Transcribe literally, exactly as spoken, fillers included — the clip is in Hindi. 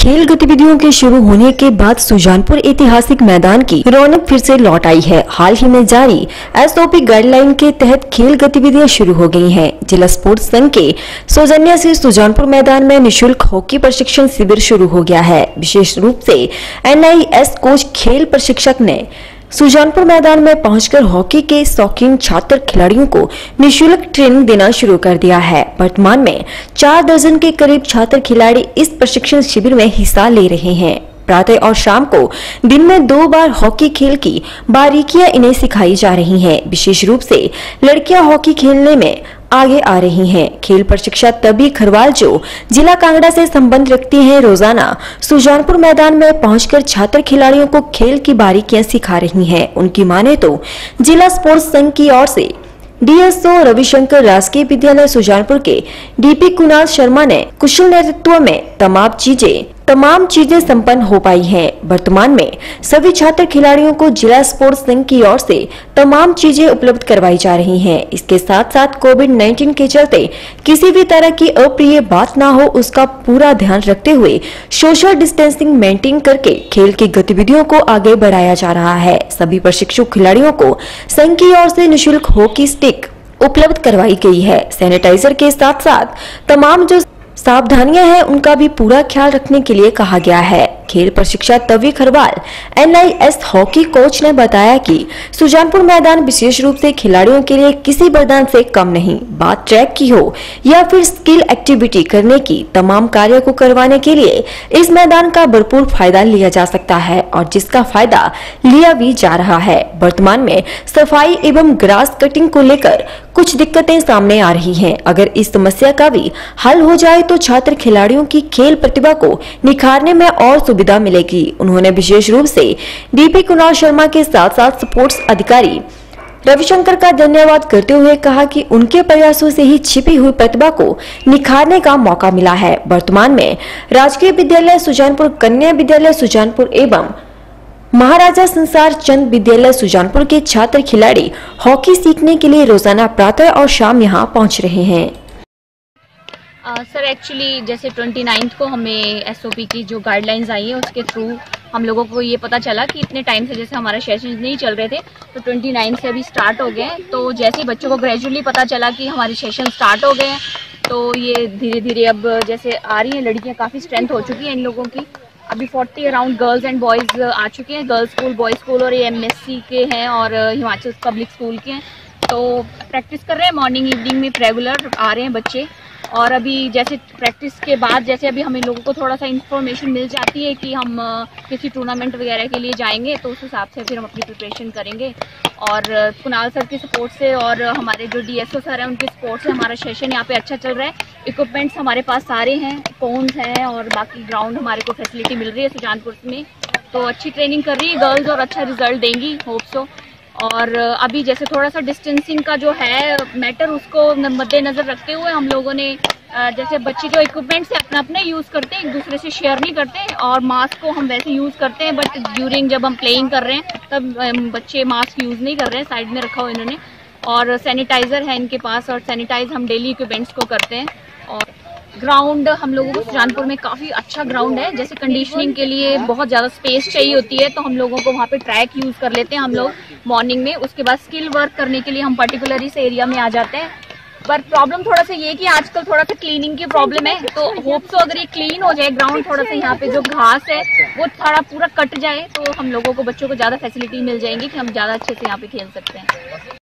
खेल गतिविधियों के शुरू होने के बाद सुजानपुर ऐतिहासिक मैदान की रौनक फिर से लौट आई है। हाल ही में जारी एसओपी गाइडलाइन के तहत खेल गतिविधियां शुरू हो गई हैं। जिला स्पोर्ट्स संघ के सौजन्य से सुजानपुर मैदान में निशुल्क हॉकी प्रशिक्षण शिविर शुरू हो गया है। विशेष रूप से एनआईएस कोच खेल प्रशिक्षक ने सुजानपुर मैदान में पहुंचकर हॉकी के शौकीन छात्र खिलाड़ियों को निशुल्क ट्रेनिंग देना शुरू कर दिया है। वर्तमान में चार दर्जन के करीब छात्र खिलाड़ी इस प्रशिक्षण शिविर में हिस्सा ले रहे हैं। प्रातः और शाम को दिन में दो बार हॉकी खेल की बारीकियां इन्हें सिखाई जा रही हैं। विशेष रूप से लड़कियां हॉकी खेलने में आगे आ रही हैं। खेल प्रशिक्षक तभी खरवाल जो जिला कांगड़ा से संबंध रखती हैं, रोजाना सुजानपुर मैदान में पहुंचकर छात्र खिलाड़ियों को खेल की बारीकियां सिखा रही हैं। उनकी माने तो जिला स्पोर्ट्स संघ की ओर से डीएसओ रविशंकर राजकीय विद्यालय सुजानपुर के डीपी कुणाल शर्मा ने कुशल नेतृत्व में तमाम चीजें तमाम चीजें संपन्न हो पाई हैं। वर्तमान में सभी छात्र खिलाड़ियों को जिला स्पोर्ट्स संघ की ओर से तमाम चीजें उपलब्ध करवाई जा रही हैं। इसके साथ साथ कोविड उन्नीस के चलते किसी भी तरह की अप्रिय बात ना हो, उसका पूरा ध्यान रखते हुए सोशल डिस्टेंसिंग मेंटेन करके खेल की गतिविधियों को आगे बढ़ाया जा रहा है। सभी प्रशिक्षु खिलाड़ियों को संघ की ओर से निःशुल्क हॉकी स्टिक उपलब्ध करवाई गई है। सैनिटाइजर के साथ साथ तमाम जो सावधानियां हैं उनका भी पूरा ख्याल रखने के लिए कहा गया है। खेल प्रशिक्षक Tavi Kharwal NIS hockey coach ने बताया कि सुजानपुर मैदान विशेष रूप से खिलाड़ियों के लिए किसी मैदान से कम नहीं। बात ट्रैक की हो या फिर स्किल एक्टिविटी करने की, तमाम कार्य को करवाने के लिए इस मैदान का भरपूर फायदा लिया जा सकता है और जिसका फायदा लिया भी जा रहा है। वर्तमान में सफाई एवं ग्रास कटिंग को लेकर कुछ दिक्कतें सामने आ रही हैं। अगर इस समस्या का भी हल हो जाए तो छात्र खिलाड़ियों की खेल प्रतिभा को निखारने में और सुविधा मिलेगी। उन्होंने विशेष रूप से डीपी कुणाल शर्मा के साथ साथ स्पोर्ट्स अधिकारी रविशंकर का धन्यवाद करते हुए कहा कि उनके प्रयासों से ही छिपी हुई प्रतिभा को निखारने का मौका मिला है। वर्तमान में राजकीय विद्यालय सुजानपुर, कन्या विद्यालय सुजानपुर एवं महाराजा संसार चंद विद्यालय सुजानपुर के छात्र खिलाड़ी हॉकी सीखने के लिए रोजाना प्रातः और शाम यहां पहुंच रहे हैं। सर uh, एक्चुअली जैसे उनतीस को हमें एसओपी की जो गाइडलाइंस आई है उसके थ्रू हम लोगों को ये पता चला कि इतने टाइम से जैसे हमारे सेशन नहीं चल रहे थे तो उनतीस से अभी स्टार्ट हो गए। तो जैसे ही बच्चों को ग्रेजुअली पता चला कि हमारे सेशन स्टार्ट हो गए हैं तो ये धीरे धीरे अब जैसे आ रही हैं लड़कियाँ, काफ़ी स्ट्रेंथ हो चुकी है इन लोगों की। अभी चालीस अराउंड गर्ल्स एंड बॉयज़ आ चुके हैं। गर्ल्स स्कूल, बॉयज़ स्कूल और ये एमएससी के हैं और हिमाचल पब्लिक स्कूल के हैं। तो प्रैक्टिस कर रहे हैं, मॉर्निंग इवनिंग में रेगुलर आ रहे हैं बच्चे। और अभी जैसे प्रैक्टिस के बाद जैसे अभी हमें लोगों को थोड़ा सा इन्फॉर्मेशन मिल जाती है कि हम किसी टूर्नामेंट वगैरह के लिए जाएंगे तो उस हिसाब से फिर हम अपनी प्रिपरेशन करेंगे। और कुणाल सर की सपोर्ट से और हमारे जो डीएसओ सर हैं उनके सपोर्ट से हमारा सेशन यहाँ पे अच्छा चल रहा है। इक्विपमेंट्स हमारे पास सारे हैं, कोन्स हैं और बाकी ग्राउंड हमारे को फैसिलिटी मिल रही है सुजानपुर में। तो अच्छी ट्रेनिंग कर रही है गर्ल्स और अच्छा रिजल्ट देंगी, होप सो। और अभी जैसे थोड़ा सा डिस्टेंसिंग का जो है मैटर उसको मद्देनजर रखते हुए हम लोगों ने जैसे बच्चे जो इक्विपमेंट्स है अपना अपने यूज़ करते हैं, एक दूसरे से शेयर नहीं करते। और मास्क को हम वैसे यूज़ करते हैं बट ड्यूरिंग जब हम प्लेइंग कर रहे हैं तब बच्चे मास्क यूज़ नहीं कर रहे हैं, साइड में रखा हो इन्होंने। और सैनिटाइज़र है इनके पास और सैनिटाइज हम डेली इक्विपमेंट्स को करते हैं। और ग्राउंड हम लोगों को सुजानपुर में काफ़ी अच्छा ग्राउंड है। जैसे कंडीशनिंग के लिए बहुत ज़्यादा स्पेस चाहिए होती है तो हम लोगों को वहाँ पे ट्रैक यूज़ कर लेते हैं हम लोग मॉर्निंग में। उसके बाद स्किल वर्क करने के लिए हम पर्टिकुलर इस एरिया में आ जाते हैं। पर प्रॉब्लम थोड़ा सा ये कि आजकल थोड़ा सा क्लीनिंग की प्रॉब्लम है। तो होप सो अगर ये क्लीन हो जाए ग्राउंड, थोड़ा सा यहाँ पे जो घास है वो थोड़ा पूरा कट जाए तो हम लोगों को, बच्चों को ज़्यादा फैसिलिटी मिल जाएंगी कि हम ज़्यादा अच्छे से यहाँ पे खेल सकते हैं।